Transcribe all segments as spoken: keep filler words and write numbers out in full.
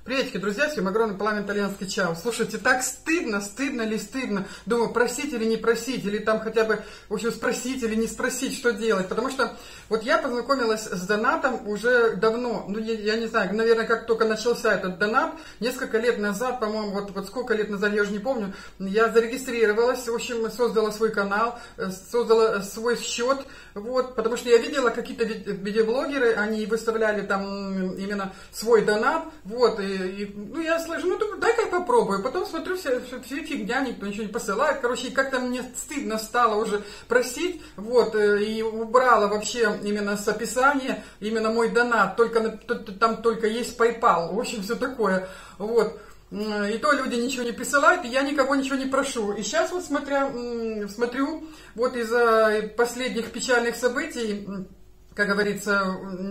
Приветики, друзья, всем огромный пламен итальянский чао. Слушайте, так стыдно, стыдно ли стыдно. Думаю, просить или не просить, или там хотя бы, в общем, спросить или не спросить, что делать. Потому что вот я познакомилась с донатом уже давно. Ну, я, я не знаю, наверное, как только начался этот донат, несколько лет назад, по-моему, вот, вот сколько лет назад, я уже не помню, я зарегистрировалась, в общем, создала свой канал, создала свой счет, вот, потому что я видела, какие-то видеоблогеры, они выставляли там именно свой донат, вот, и И, ну, я слышу, ну, дай-ка я попробую. Потом смотрю, все, все, все фигня, никто ничего не посылает. Короче, как-то мне стыдно стало уже просить, вот, и убрала вообще именно с описания, именно мой донат, только, там только есть PayPal, в общем, все такое, вот. И то люди ничего не присылают, и я никого ничего не прошу. И сейчас вот смотря, смотрю, вот из-за последних печальных событий, как говорится,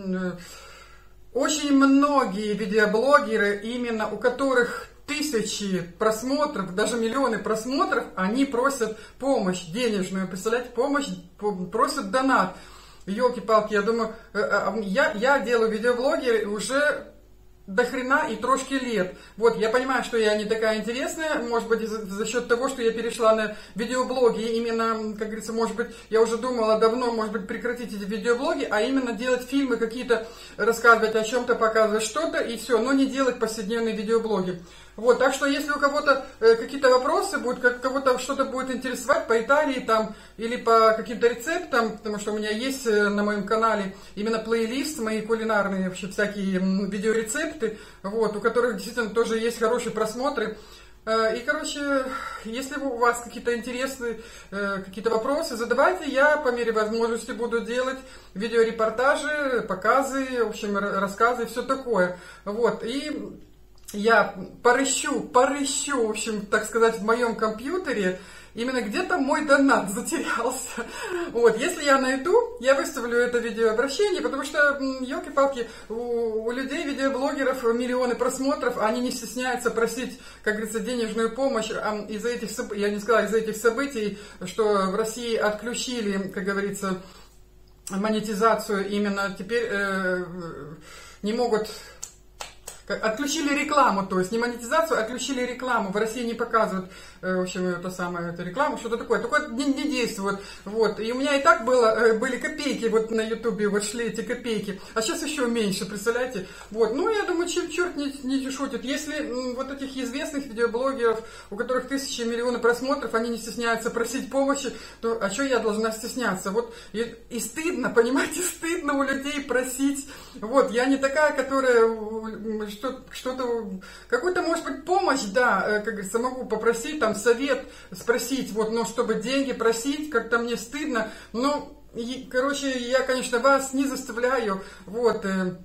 очень многие видеоблогеры, именно у которых тысячи просмотров, даже миллионы просмотров, они просят помощь денежную, представляете, помощь, просят донат. Ёлки-палки, я думаю, я, я делаю видеоблоги уже до хрена и трошки лет. Вот, я понимаю, что я не такая интересная, может быть, за, за счет того, что я перешла на видеоблоги, именно, как говорится, может быть, я уже думала давно, может быть, прекратить эти видеоблоги, а именно делать фильмы какие-то, рассказывать о чем-то, показывать что-то, и все, но не делать повседневные видеоблоги. Вот, так что, если у кого-то э, какие-то вопросы будут, как кого-то что-то будет интересовать по Италии там, или по каким-то рецептам, потому что у меня есть э, на моем канале именно плейлист, мои кулинарные вообще всякие м, видеорецепты, вот, у которых действительно тоже есть хорошие просмотры. Э, и, короче, если у вас какие-то интересные э, какие-то вопросы, задавайте, я по мере возможности буду делать видеорепортажи, показы, в общем, рассказы, все такое. Вот, и я порыщу, порыщу, в общем, так сказать, в моем компьютере, именно где-то мой донат затерялся. Вот, если я найду, я выставлю это видеообращение, потому что, елки-палки, у, у людей, видеоблогеров, миллионы просмотров, они не стесняются просить, как говорится, денежную помощь. А из-за этих, я не сказала, из-за этих событий, что в России отключили, как говорится, монетизацию, именно теперь э, не могут... Отключили рекламу, то есть не монетизацию, отключили рекламу. В России не показывают, в общем, это самое, эту рекламу, что-то такое. Такое не, не действует. Вот. И у меня и так было, были копейки вот на ютубе, вот шли эти копейки. А сейчас еще меньше, представляете? Вот. Ну, я думаю, черт, черт не, не шутит. Если вот этих известных видеоблогеров, у которых тысячи, миллионы просмотров, они не стесняются просить помощи, то а что я должна стесняться? Вот. И, и стыдно, понимаете, стыдно у людей просить. Вот. Я не такая, которая... что-то, какую-то, может быть, помощь, да, как говорится, могу попросить, там, совет спросить, вот, но чтобы деньги просить, как-то мне стыдно, ну, и, короче, я, конечно, вас не заставляю, вот,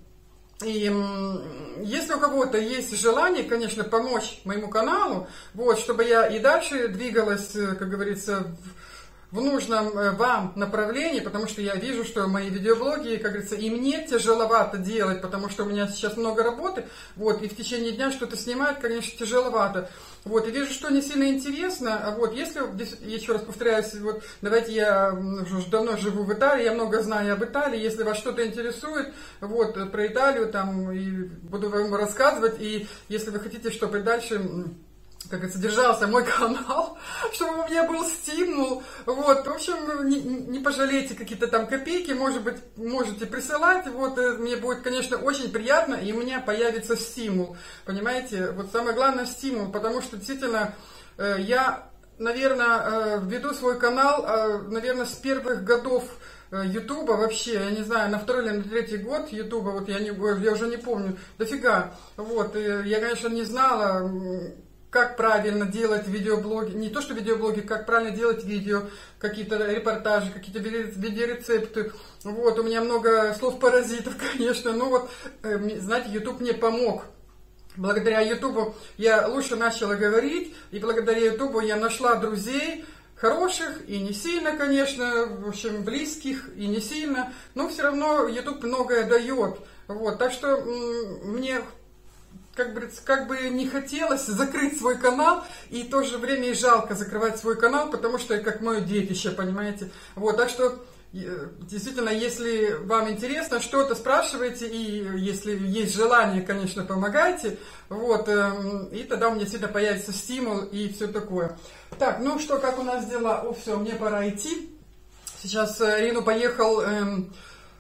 и если у кого-то есть желание, конечно, помочь моему каналу, вот, чтобы я и дальше двигалась, как говорится, в нужном вам направлении, потому что я вижу, что мои видеоблоги, как говорится, и мне тяжеловато делать, потому что у меня сейчас много работы, вот, и в течение дня что-то снимать, конечно, тяжеловато. Вот, и вижу, что не сильно интересно. Вот, если, еще раз повторяюсь, вот, давайте, я уже давно живу в Италии, я много знаю об Италии, если вас что-то интересует, вот, про Италию, там, и буду вам рассказывать, и если вы хотите, чтобы дальше... как говорится, держался мой канал, чтобы у меня был стимул, вот, в общем, не, не пожалейте какие-то там копейки, может быть, можете присылать, вот, мне будет, конечно, очень приятно, и у меня появится стимул, понимаете, вот самое главное стимул, потому что, действительно, я, наверное, веду свой канал, наверное, с первых годов Ютуба вообще, я не знаю, на второй или на третий год Ютуба, вот я, не, я уже не помню, дофига, вот, я, конечно, не знала, как правильно делать видеоблоги, не то что видеоблоги, как правильно делать видео, какие-то репортажи, какие-то видеорецепты. Вот, у меня много слов-паразитов, конечно, но вот, знаете, YouTube мне помог. Благодаря YouTube я лучше начала говорить, и благодаря YouTube я нашла друзей, хороших и не сильно, конечно, в общем, близких и не сильно, но все равно YouTube многое дает. Вот, так что мне... Как бы, как бы не хотелось закрыть свой канал, и в то же время и жалко закрывать свой канал, потому что это как мое детище, понимаете. Вот, так что действительно, если вам интересно, что-то спрашивайте, и если есть желание, конечно, помогайте. Вот, и тогда у меня действительно появится стимул и все такое. Так, ну что, как у нас дела? О, все, мне пора идти. Сейчас Рину поехал эм,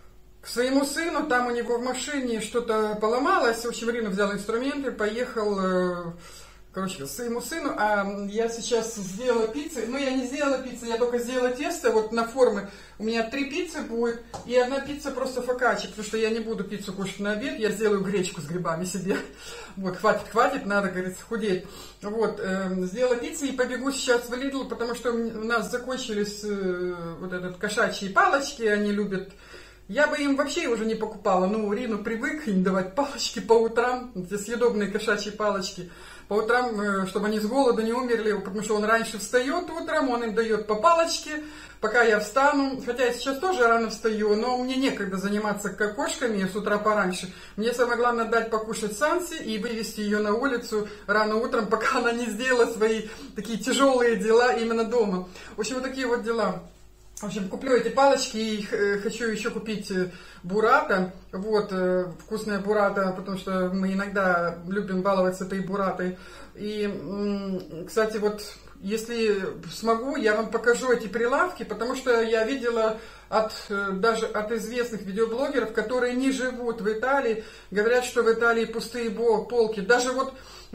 к своему сыну, там у него в машине что-то поломалось. В общем, Рину взял инструменты, поехал... Э, Короче, своему сыну, а я сейчас сделала пиццу, ну я не сделала пиццу, я только сделала тесто, вот на формы, у меня три пиццы будет, и одна пицца просто фокаччи, потому что я не буду пиццу кушать на обед, я сделаю гречку с грибами себе, вот, хватит, хватит, надо, говорится, худеть, вот, э, сделала пиццу и побегу сейчас в Lidl, потому что у нас закончились э, вот этот кошачьи палочки, они любят. Я бы им вообще уже не покупала, ну, Рину привык им давать палочки по утрам, эти съедобные кошачьи палочки, по утрам, чтобы они с голоду не умерли, потому что он раньше встает утром, он им дает по палочке, пока я встану, хотя я сейчас тоже рано встаю, но мне некогда заниматься кошками с утра пораньше. Мне самое главное дать покушать Санси и вывести ее на улицу рано утром, пока она не сделала свои такие тяжелые дела именно дома. В общем, вот такие вот дела. В общем, куплю эти палочки и хочу еще купить бурата, вот, вкусная бурата, потому что мы иногда любим баловаться этой буратой. И, кстати, вот, если смогу, я вам покажу эти прилавки, потому что я видела от, даже от известных видеоблогеров, которые не живут в Италии, говорят, что в Италии пустые полки. Даже вот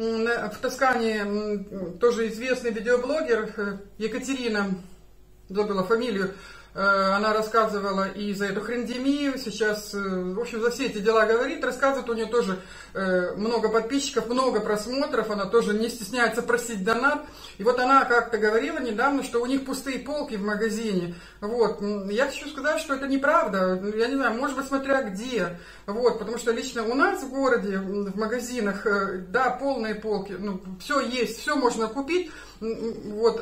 в Тоскане тоже известный видеоблогер Екатерина, забыла фамилию, она рассказывала и за эту хрендемию, сейчас, в общем, за все эти дела говорит, рассказывает, у нее тоже много подписчиков, много просмотров, она тоже не стесняется просить донат. И вот она как-то говорила недавно, что у них пустые полки в магазине. Вот. Я хочу сказать, что это неправда, я не знаю, может быть, смотря где. Вот. Потому что лично у нас в городе, в магазинах, да, полные полки, ну, все есть, все можно купить. Вот.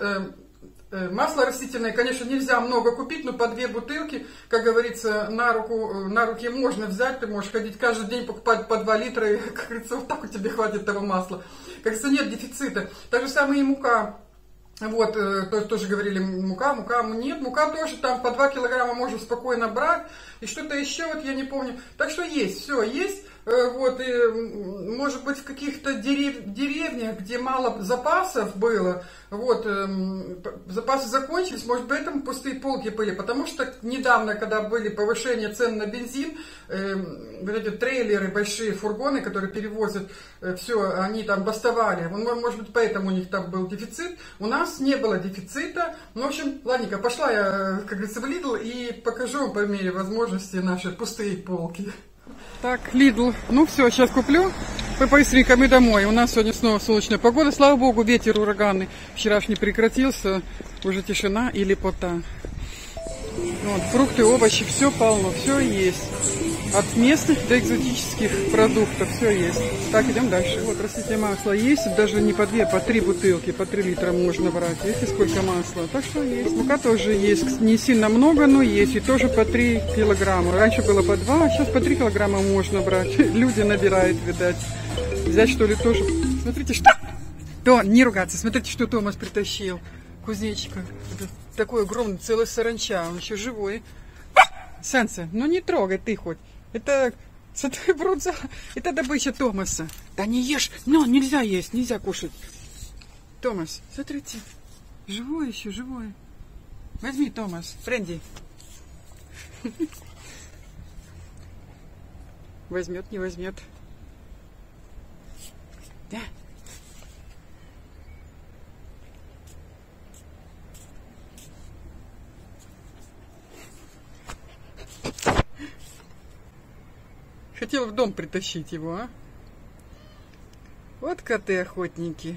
Масло растительное, конечно, нельзя много купить, но по две бутылки, как говорится, на руку, на руки можно взять, ты можешь ходить каждый день покупать по два литра, и, как говорится, вот так у тебя хватит того масла. Как говорится, нет дефицита. Так же самое и мука. Вот, тоже, тоже говорили, мука, мука, нет, мука тоже там по два килограмма можно спокойно брать, и что-то еще, вот я не помню. Так что есть, все есть. Вот, и, может быть, в каких-то дерев... деревнях, где мало запасов было, вот, э, запасы закончились, может, поэтому пустые полки были, потому что недавно, когда были повышения цен на бензин, э, вот эти трейлеры, большие фургоны, которые перевозят э, все, они там бастовали, может быть, поэтому у них там был дефицит, у нас не было дефицита, ну, в общем, ладненько, пошла я, как говорится, в Lidl и покажу вам по мере возможности наши пустые полки. Так, Lidl. Ну все, сейчас куплю. Побыстренько мы домой. У нас сегодня снова солнечная погода. Слава богу, ветер ураганный вчерашний прекратился. Уже тишина и лепота. Вот, фрукты, овощи, все полно, все есть. От местных до экзотических продуктов все есть. Так, идем дальше. Вот растительное масло есть. Даже не по две, по три бутылки, по три литра можно брать. Видите, сколько масла. Так что есть. Мука тоже есть. Не сильно много, но есть. И тоже по три килограмма. Раньше было по два, а сейчас по три килограмма можно брать. Люди набирают, видать. Взять, что ли, тоже. Смотрите, что... То, не ругаться. Смотрите, что Томас притащил. Кузнечика. Это такой огромный, целый саранча. Он еще живой. Санса, ну не трогай ты хоть. Это, смотри, брудза. Это добыча Томаса. Да не ешь. Ну, нельзя есть, нельзя кушать. Томас, смотрите. Живой еще, живой. Возьми, Томас. Френди. Возьмет, не возьмет. Да. Хотел в дом притащить его, а? Вот коты-охотники.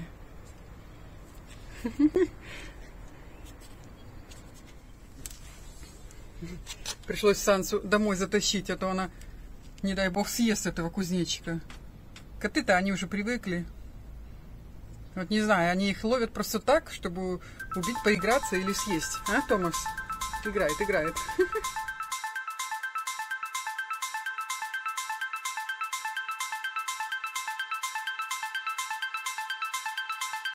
Пришлось Сансу домой затащить, а то она, не дай бог, съест этого кузнечика. Коты-то, они уже привыкли. Вот не знаю, они их ловят просто так, чтобы убить, поиграться или съесть. А, Томас? Играет, играет.